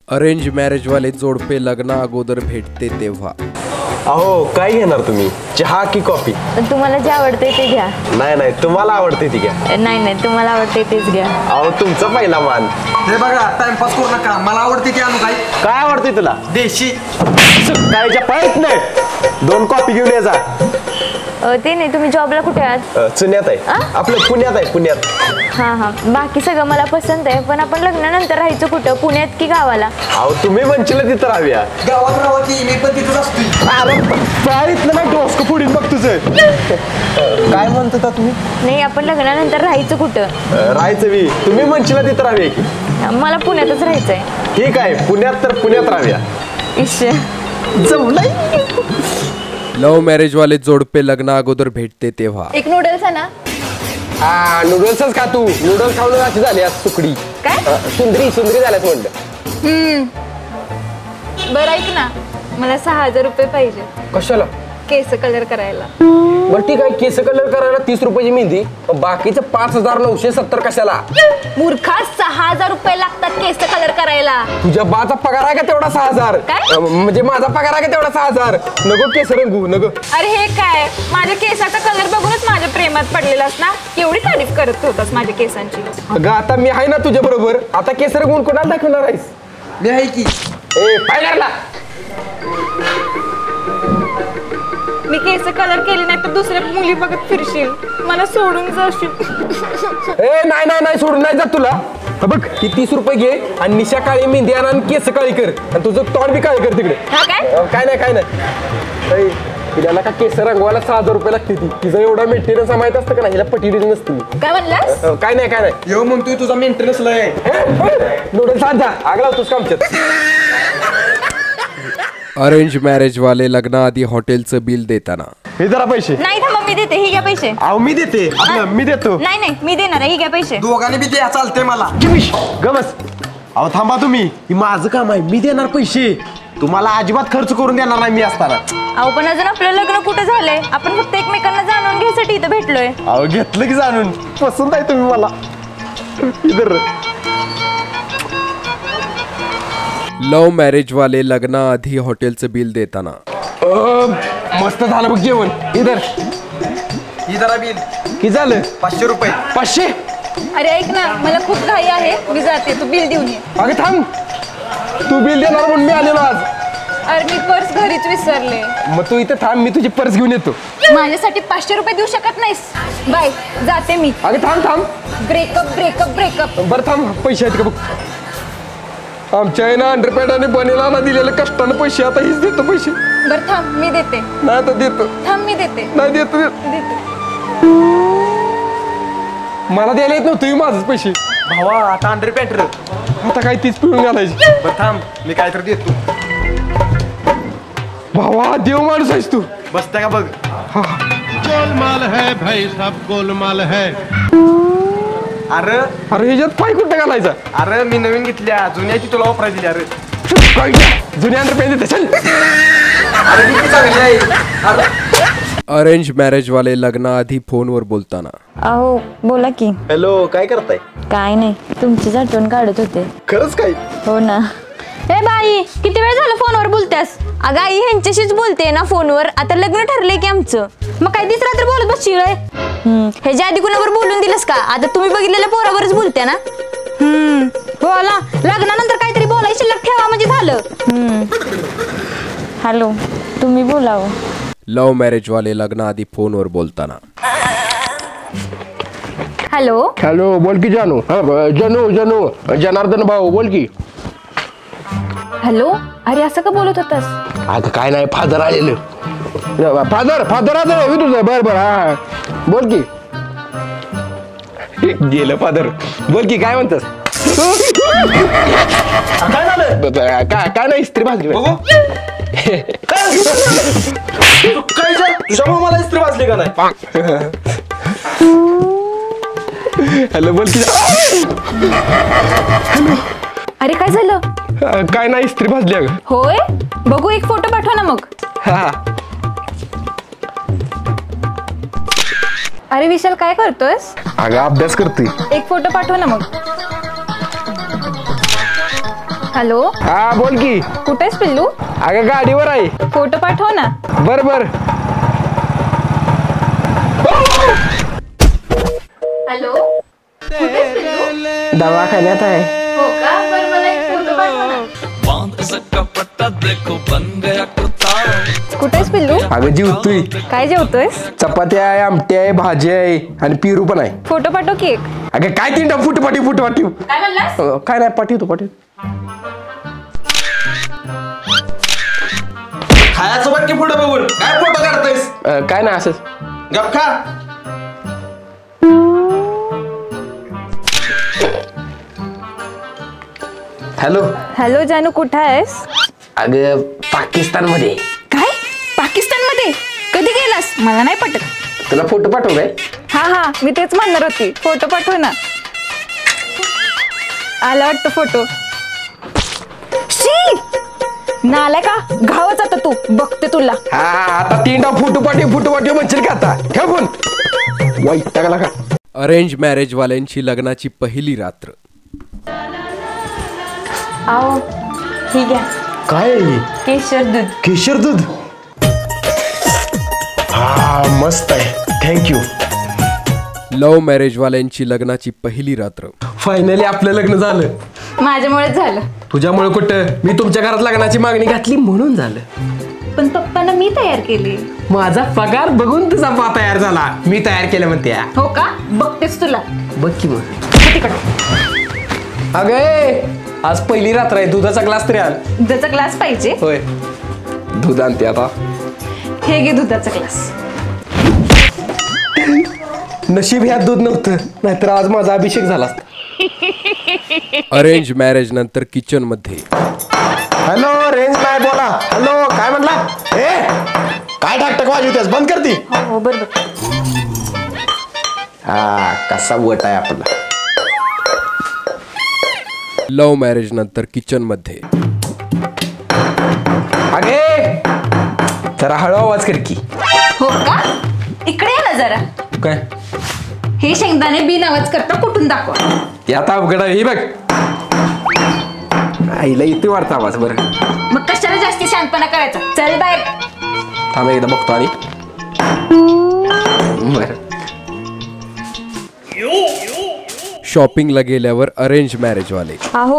Arrange marriage वाले जोडपे लग्न अगोदर भेटते तेव्हा। अहो काय घेणार तुम्ही, चहा की कॉफी? तुम्हाला जे आवडते ते घ्या। नाही नाही, तुम्हाला आवडते ती घ्या। नाही नाही, तुम्हाला आवडते तेच घ्या। अहो तुमचा पहिला मान। हे बघा, टाइमपास करू नका, मला आवडते ते आणू। काय आवडते तुला? देशी कायच्या पाहित नाही, 2 कॉफी घेऊन ये जा। ते नाही, तुम्ही जॉबला कुठे आहात? चुन्यात आहे, आपलं पुण्यात आहे, पुण्यात। हां हां, बाकी सगळं मला पसंत आहे, पण आपण लग्नानंतर राहायचं कुठं, पुण्यात की गावाला? अहो तुम्ही म्हणशील तिथं राहूया। गावात राहावती, मी पण तिथंच असतो। अरे पाहित नाही, डोसकं पुढील बघ तुझं। काय म्हणत होता तुम्ही? नाही, आपण लग्नानंतर राहायचं कुठं? राहायचं मी, तुम्ही म्हणशील तिथं राहूया की? मला पुण्यातच राहायचंय। ठीक आहे, पुण्यात तर पुण्यात राहूया। इश जमलंय। लव्ह मॅरेज वाले जोडपे लग्न अगोदर भेटते तेव्हा। एक नूडल्स आहे ना? हा, नूडल्सच का तू? नूडल्स खाऊन अशी झाली आज सुकडी। काय? सुंदरी सुंदरी झाल्यास म्हणलं। बरं ऐक ना, मला 6000 रुपये पाहिजे कशाला? केस कलर करायला। बरं ठीक आहे, केस कलर करायला 30 रुपयाची मेहंदी, बाकीचं 5970 कशाला? मूर्खा, 6000 रुपये लागतात केस कलर करायला। तुझ्या बाचा पगार आहे का तेवढा 6000? काय? म्हणजे माझा पगार आहे का तेवढा 6000? नको केस रंगू नको। अरे हे काय, माझ्या केसाचा कलर बघूनच माझ्या प्रेमात पडलेलास ना, एवढी तारीफ करत होतास माझ्या केसांची। अगं आता मी आहे ना तुझ्या बरोबर, आता केस रंगून कोणाला दाखवणार आहेस? मी आहे की। ए पाहिला, मी केस कलर केली नाही तर दुसऱ्या मुली बघत फिरशील, मला सोडून जाशील। ए नाही नाही नाही, सोडून नाही जात तुला। हा बघ, ही 30 रुपये घे आणि निशा काळी मेहंदी आण आणि केस काळी कर, आणि तुझं तोंड बी काळी कर तिकडे। हा काय? काय नाही काय नाही, तिला का केस रंगवायला 6000 रुपये लागते। तिचा एवढा मेंटेनन्स माहित असतं का नाही? हिला पटी दिली नसती। काय म्हणलास? काय नाही काय नाही। येऊ म्हणतोय, तुझा मेंटेनन्स लय। नूडल्स आण जा, आग लावतोस का आमच्यात? अरेंज मॅरेज वाले लग्नाआधी हॉटेलचं बिल देताना। हे जरा पैसे। नाही थांबा, मी देते, ही घ्या पैसे। अहो मी देते, आपलं मी देतो। नाही नाही, मी देणार आहे, ही घ्या पैसे। दोघांनी बी द्या, चालते मला। गमस। अहो थांबा तुम्ही, ही माझं काम आहे, मी देणार पैसे। तुम्हाला अजिबात खर्च करून देणार नाही मी असताना। अहो पण अजून आपलं लग्न कुठं झालंय? आपण फक्त एकमेकांना जाणून घ्यायसाठी इथं भेटलोय। अहो घेतलं की जाणून, पसंत आहे तुम्ही मला। इधर लव्ह मॅरेज वाले लग्नाआधी हॉटेलचं बिल देताना। मस्त झालं बघ जेवण। इधर ही जरा बिल किती झालं? 500 रुपये। 500? अरे ऐक ना, मला खूप घाई आहे, मी जाते, तू बिल देऊन ये। अगं थांब, तू बिल देणार म्हणून मी आलेलो आज। अरे मी पर्स घरीच विसरले। मग तू इथे थांब, मी तुझी पर्स घेऊन येतो। माझ्यासाठी 500 रुपये देऊ शकत नाहीस? बाय, जाते मी। अगं थांब थांब, ब्रेकअप ब्रेकअप ब्रेकअप। बरं थांब, पैसे आहेत का बघ। आमच्या आईनं अंडरपॅड आणि बनेला दिलेले कष्टानं पैसे, आता हीच देतो पैसे। बरं थांब, मी देते। नाही तर देतो, थांब, मी देते। नाही देतो। देते। मला द्यायला येत नव्हतं माझंच पैसे। भावा, आता अंडर पॅन्टर। आता काय तीच पिळून घालायची। बरं थांब, मी काय तर देतो। भावा देव माणूस आहेस तू। बसता का बघ? गोलमाल है भाई, सब गोलमाल है। अरे अरे ह्याच्यात पाय कुठं घालायचा? अरे मी नवीन घेतल्या, जुन्याची तुला वापराय दिली। अरे जुन्या अंडरपॅड देते, चल। अरे किती चांगली आहे। अरे अरेंज मॅरेज वाले लग्नाआधी फोनवर बोलताना। अहो बोला की। हॅलो, काय करताय? काय नाही, तुमचीच आठवण काढत होते। खरंच काय? हो ना। हे बाई, किती वेळ झालं फोनवर बोलतेस? अगं आई, ह्यांच्याशीच बोलते ना फोनवर, आता लग्न ठरलंय की आमचं, मग काय दिस रात्र बोलत बसशील? ह्याच्या आधी कुणावर बोलून दिलंस का? आता तुम्ही बघितलेल्या पोरावरच बोलते ना? बोला, लग्नानंतर काहीतरी बोलायची शिल्लक ठेवा म्हणजे झालं। हॅलो, तुम्ही बोलावं। लव्ह मॅरेज वाले लग्नाआधी फोनवर बोलताना। हॅलो हॅलो, बोल की जानू। जनू जनार्दन भाऊ बोल की। हॅलो, अरे असं का बोलत होतास? आता काय नाही, फादर आलेलं। फादर आता तुझं? बर बर, हा बोल की। गेलं फादर, बोल की, काय म्हणतस? काय झालं? काय नाही, इस्त्री भाजली। तुझ्यामुळे मला इस्त्री वाजली का नाही? हॅलो, बोल की। अरे काय झालं? काय नाही, इस्त्री भाजली अगं। होय, बघू, एक फोटो पाठवा ना मग। हा। अरे विशाल, काय करतोयस? अगं अभ्यास करतोय। एक फोटो पाठव ना मग। हॅलो, हा बोल की. कुठेस पिल्लू? अगं गाडीवर आहे. फोटो पाठव ना. बर बर. हॅलो, कुठेस पिल्लू? दवाखान्यात आहे. हो का? बरं, मला एक फोटो पाठव ना. कुठेस पिल्लू? अगं जेवतोय. काय जेवतोयस? चपाती आहे, आमटी आहे, भाजी आहे आणि पिरू पण आहे. फोटो पाठव की एक. अगं काय तीनटा फुट पाठीव. काय म्हणलास? काय नाही पाठवतो. खायचं बघ की पुढे बघून काय फोटो काढतोयस काय नाही असंच. गप खा. हॅलो. हॅलो जानू, कुठं आहेस? अगं पाकिस्तान मध्ये. काय? पाकिस्तान मध्ये? कधी गेलास? मला नाही पटत. तुला फोटो पाठवू काय? हा, मी तेच म्हणणार होती. फोटो पाठव ना. आला वाटतं फोटो. शी, नालाय का? घावच आता तू. बघते तुला. हा आता तीनटा फोटो पाठव म्हणशील का आता? ठेव फोन. वाईट टाकला का? अरेंज मॅरेज वाल्यांची लग्नाची पहिली रात्र. आओ, ठीक आहे. काय केशर दूध. केशर दूध. हा मस्त आहे. थँक्यू. लव्ह मॅरेज वाल्यांची लग्नाची पहिली रात्र. फायनली आपलं लग्न झालं. माझ्यामुळेच झालं. तुझ्यामुळे कुठं? मी तुमच्या घरात लग्नाची मागणी घातली म्हणून झालं. पण पप्पांना मी तयार केली. माझा पगार बघून तुझा पा तयार झाला. मी तयार केलं म्हणते. हो का? बघतेस तुला. बघ की मग. अगं आज पहिली रात्र आहे. दुधाचा ग्लास तरी आण. दुधाचा ग्लास पाहिजे? होय, दूध आणते आता. हे घे दुधाचा ग्लास. नशीब ह्यात दूध नव्हतं, नाहीतर आज माझा अभिषेक झाला असता. अरेंज मॅरेज नंतर किचन मध्ये. हॅलो, रेंज नाही. बोला. हॅलो, काय म्हणला? काय ठाकटक वाजवतेस? बंद करती. हो बरोबर. हा कसा वट आहे आपला. लव्ह मॅरेज नंतर किचन मध्ये. अगे जरा हळू आवाज कर की. हो का? इकडे या ना जरा. काय हे शेंगदाणे बिन आवाज करता कुठून दाखवा. यात अवघड आहे. हे बघ आईला इथे वाढता आवाज. बरं मग कशाला जास्ती शांतपणा करायचा? चल बाहेर. थांब एकदा बघतो. आणि बरं शॉपिंगला गेल्यावर अरेंज मॅरेज वाले.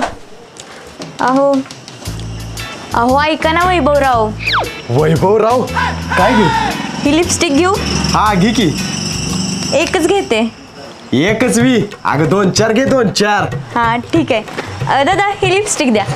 अहो ऐका ना वैभवराव. वैभवराव काय घेऊ? ही लिपस्टिक घेऊ? हा घे की. एकच घेते. एकच वी? अगं 2-4 घे. 2-4. हा ठीक आहे. दादा ही लिपस्टिक द्या.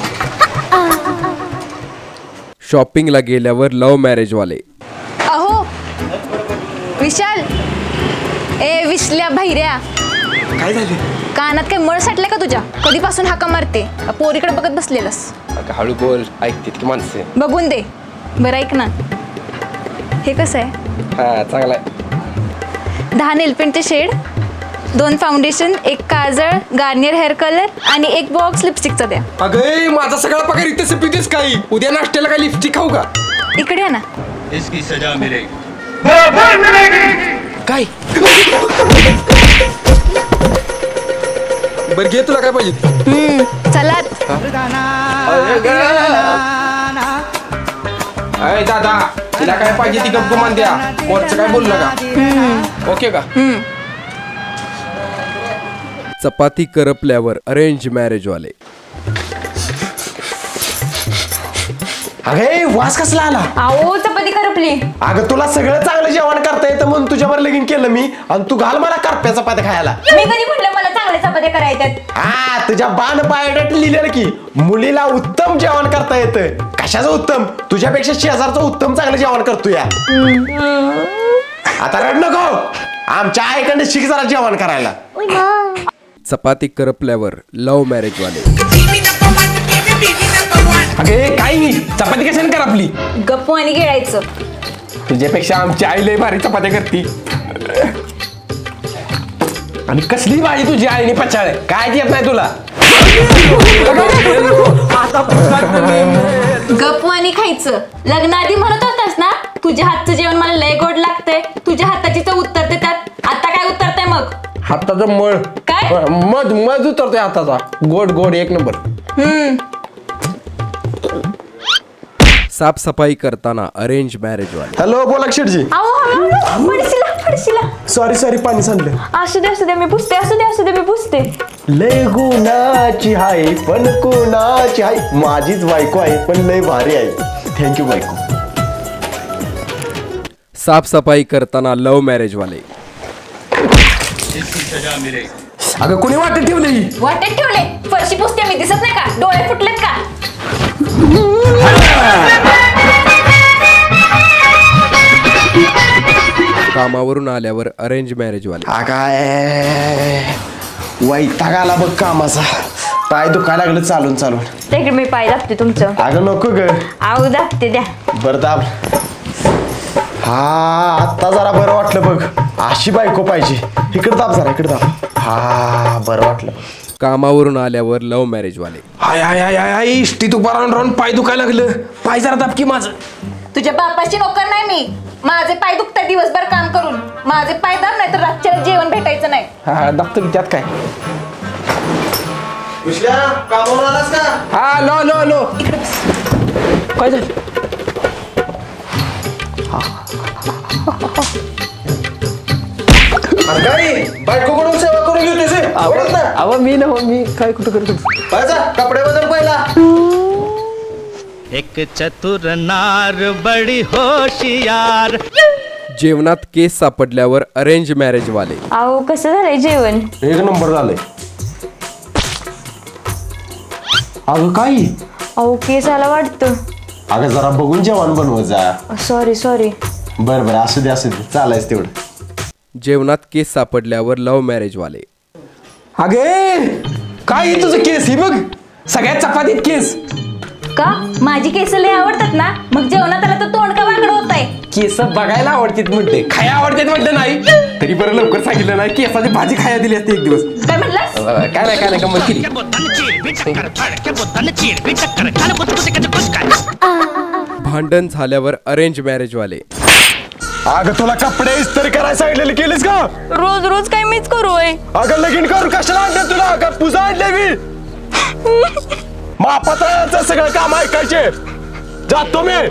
शॉपिंगला गेल्यावर लव्ह मॅरेज वाले. अहो विशाल. विसल्या भैऱ्या. काय झालं? कानात काय मळ साठलाय का तुझ्या? कधीपासून हाका मारते? पोरीकडे बघत बसलेलंस. अगं हळू बोल. ऐकते की माणसं. बघून दे. बरं ऐक ना, हे कसं आहे? हा चांगला आहे. 10 नेलपेंटचे शेड, 2 फाउंडेशन, 1 काजळ, गार्नियर हेअर कलर आणि 1 बॉक्स लिपस्टिकचा द्या. अगं माझा सगळा पगार इथे सपितेस काही. उद्या नाश्त्याला काय लिपस्टिक खाऊ का? इकडे या ना. इसकी सजा मिलेगी. काय? बरं घे. तुला काय पाहिजे? चला. अरे दादा तिला काय पाहिजे ती गप्प मान द्या. कोणचं काय बोललं का? ओके का? चपाती करपल्यावर अरेंज मॅरेज वाले. अरे वास कसला आला? अहो चपाती करपली. अगं तुला सगळं चांगलं जेवण करता येतं म्हणून तुझ्यावर लगीन केलं मी, आणि तू घाल मला करप्या चपात्या खायला. मी कधी म्हटलं मला चांगल्या चपात्या करायच्यात? हा तुझ्या बाण बायोडाट लिहिलेलं की मुलीला उत्तम जेवण करता येतं. कशाचं उत्तम? तुझ्यापेक्षा शेजारचं उत्तम चांगलं जेवण करतो या. आता रड नको. आमच्या आईकडे शिक जरा जेवण करायला. चपाती करपल्यावर लव्ह मॅरेज वाले. अगे काय नाही, चपाती कशाने कर आपली. गप्पू आणि गिळायचं. तुझ्यापेक्षा आमची आई लय भारी चपात्या करती. आणि कसली भाजी तुझी आईने पचाळ काय येत नाही तुला. गप्पू आणि खायचं. लग्नाआधी म्हणत होतास ना तुझ्या हातचं जेवण मला लय गोड लागतंय, तुझ्या हाताची चव उतरते त्यात. आता काय उतरतंय मग? हाताचा मळ. काय? मध उतरतोय हाताचा. गोड गोड एक नंबर. साफसफाई करताना अरेंज मॅरेज वाले. हॅलो बोला शेठजी. पडशीला सॉरी पाणी सांडलं. असू दे मी पुसते असू दे मी पुसते. लय गुणाची हाय पण कोणाची हाय. माझीच बायको आहे पण लय भारी आहे. थँक्यू बायको. साफसफाई करताना लव्ह मॅरेज वाले. अगं कोणी वाटत ठेवली. वाटेत ठेवले. फरशी पुसते मी, दिसत नाही का? डोळे फुटलेत का? कामावरून आल्यावर अरेंज मॅरेज वाले. काय वैताग आला बघ कामाचा. पाय दुखायला लागलं चालून. ते मी पाय दाबते तुमचं. अगं नको ग. आऊ दाबते द्या. बरं दाब. हा आता जरा बरं वाटलं बघ. अशी बायको पाहिजे. इकडे दाब जरा, इकडे दाब. हा बरं वाटलं. कामावरून आल्यावर लव्ह मॅरेज वाले. हाय इष्टीत उभा राहून पाय दुखायला लागलं. पाय जरा दाब की माझं. तुझ्या बापाची नोकर नाही मी. माझे पाय दुखतात दिवसभर काम करून. माझे पाय दाब, नाही तर रातच्या जेवण भेटायचं नाही. हा दाबतो त्यात काय. कामावर आलास का? हा लो काय झालं. काय बायकोकडून सेवा करून घेतोस हे? आवडत ना? अहो मी काय कुठं करतो. पाहिजे कपडे बदल पहिला. एक चतुर नार बड़ी होशियार. जेवणात केस सापडल्यावर अरेंज मॅरेज वाले. अहो कसं झालंय जेवण? एक नंबर झालंय. अगं काय. अहो केस आला वाटतं. अगं जरा बघून जेवण बनवत जा. सॉरी. बरं असू दे चालायच तेवढं. जेवणात केस सापडल्यावर लव्ह मॅरेज वाले. अगे काय तुझं केस ही बघ. सगळ्यात चपातीत केस. का? माझी केस लय आवडतात ना, मग जेवणात आला तर तोंड का वाकडं होत आहे? केस बघायला आवडतात म्हणते, खाया आवडतात म्हटलं नाही तरी बरं लवकर सांगितलं नाही. केसाची भाजी खाया दिली असते एक दिवस. काय म्हटलं? काय नाही गंमत केली. भांडण झाल्यावर अरेंज मॅरेज वाले. अगं तुला कपडे इस्त्री करायला सांगितलेले केलीस का? रोज काय मीच करू होय? अगं लगीन करू कशाला आणलं तुला? अगं पूजा आणले मी. मापाचं सगळं काम ऐकायचे. जातो मी.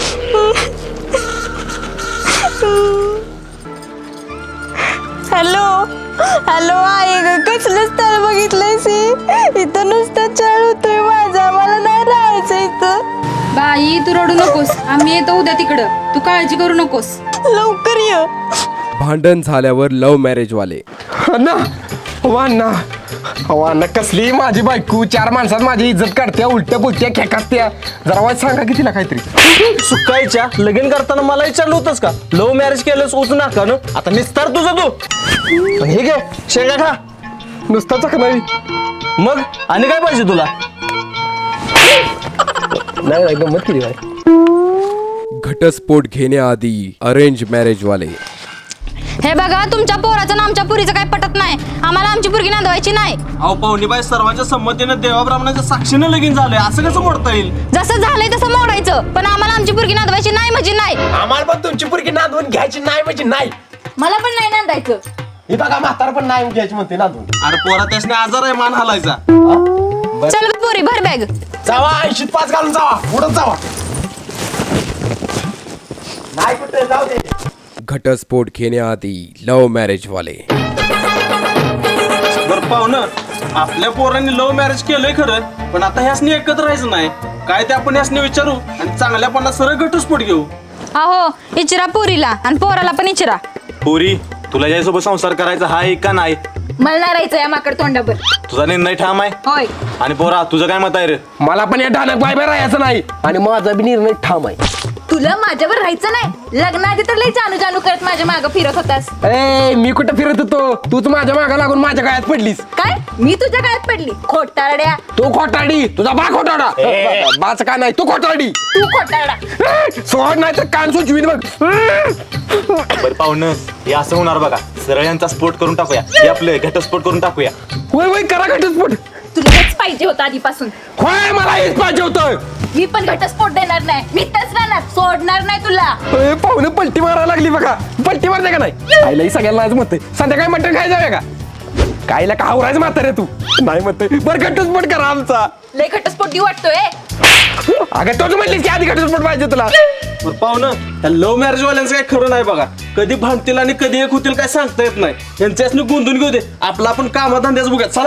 हॅलो आई ग, कसलं स्थळ बघितलंयस? इथं नुसतं चढ होतोय माझा. मला नाही राहायचं इथं. बाई तू रडू नकोस, आम्ही येतो उद्या तिकडं. तू काळजी करू नकोस. लवकर ये. भांडण झाल्यावर लव्ह मॅरेज वाले. वाना कसली माझी बायको 4 माणसात माझी इज्जत काढत्या, उलट्या बोलत्या खेकात्या. जरा वाईट सांगा की तिला काहीतरी. सुकायच्या लगीन करताना मला विचारलं होतंस का? लव्ह मॅरेज केलंस उच नाका न. आता निस्तार तुझं तू. हे घे शेंगा खा. नुसता चकनावी. मग आणि काय पाहिजे तुला? नाही गंमत केली बाय. घटस्फोट घेण्याआधी अरेंज मॅरेज वाले. हे बघा, तुमच्या पोराचं आणि आमच्या पुरीचं काही पटत नाही. आम्हाला आमची पुरगी नांदवायची नाही. अहो पाहुणीबाई, सर्वांच्या संमतीनं देवाब्राह्मणाच्या साक्षीनं लगीन झालंय, असं कसं मोडता येईल? जसं झालंय तसं मोडायचं, पण आम्हाला आमची पुरगी नांदवायची नाही म्हणजे नाही. आम्हाला पण तुमची पुरगी नांदवून घ्यायची नाही म्हणजे नाही. मला पण नाही नांदायचं. ही बघा म्हातार पण नाही घ्यायची म्हणते नांदवून. अरे पोरा त्यासने आजार आहे, मान हलायचा. चल पुरी भर बॅग. जावा 80-5 घालून जावा. पुढं जावा. नाही कुठे जाऊ दे. घटस्फोट घेण्याआधी लव्ह मॅरेज वाले. बरं पाहुणं, आपल्या पोरांनी लव्ह मॅरेज केलंय खरं, पण आता ह्यासनी एकत्र राहायचं नाही. काय ते आपण ह्यासनी विचारू आणि चांगल्यापणा सरळ घटस्फोट घेऊ. अहो इचरा पुरीला आणि पोराला पण इचरा. पुरी, तुला यासोबत संसार करायचा आहे का नाही? मला नाही राहायचं या माकड तोंडावर. तुझा निर्णय ठाम आहे? होय. आणि पोरा तुझं काय मत आहे रे? मला पण या ढानक बाय राहायचं नाही आणि माझा बी निर्णय ठाम आहे. तुला माझ्यावर राहायचं नाही. लग्नाआधी तर लय जानू करत माझ्या मागं फिरत होतास. ए मी कुठं फिरत होतो? तूच माझ्या मागा लागून माझ्या गळ्यात पडलीस. काय? मी तुझ्या गळ्यात पडली? खोटारड्या. तू खोटाडी. तुझा बा खोटाडा. बाच का नाही, तू खोटाडी. तू खोटारडा. सोड नाही तर कान सुचवीन बघ. बरं पाहुणं, हे असं होणार बघा. सरळ यांचा स्फोट करून टाकूया. हे आपलं घटस्फोट करून टाकूया. होय करा घटस्फोट. तुला हेच पाहिजे होतं आधीपासून. होय मला हेच पाहिजे होतं. मी पण घटस्फोट देणार नाही. मी तच राहणार, सोडणार नाही तुला. पाहुणे पलटी मारायला लागली बघा. पलटी मारते का नाही? आईलाही सगळ्यांना आज म्हणते संध्याकाळी मटण खायचं आहे का? कायला का आवरायचं म्हातारे तू? नाही म्हणते. बरं घटस्फोट करा आमचा. लय घटस्फोट देऊ वाटतोय. अगं तोच म्हटलीस की आधी घटस्फोट पाहिजे तुला. बरं पाहुणं, त्या लव्ह मॅरेज वाल्यांचं काय खरं नाही बघा. कधी भांडतील आणि कधी एक होतील काय सांगता येत नाही. यांच्यासनी गुंतून घेऊ दे, आपला आपण कामाधंद्याच बघूयात. चला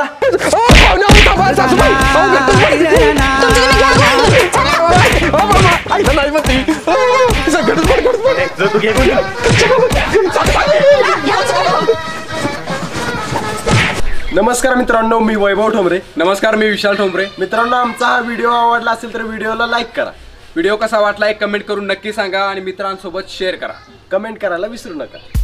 नाही म्हणते नमस्कार मित्रांनो, मी वैभव ठोंबरे. नमस्कार, मी विशाल ठोंबरे. मित्रांनो, आमचा हा व्हिडिओ आवडला असेल तर व्हिडिओला लाईक करा. व्हिडिओ कसा वाटला एक कमेंट करून नक्की सांगा आणि मित्रांसोबत शेअर करा. कमेंट करायला विसरू नका.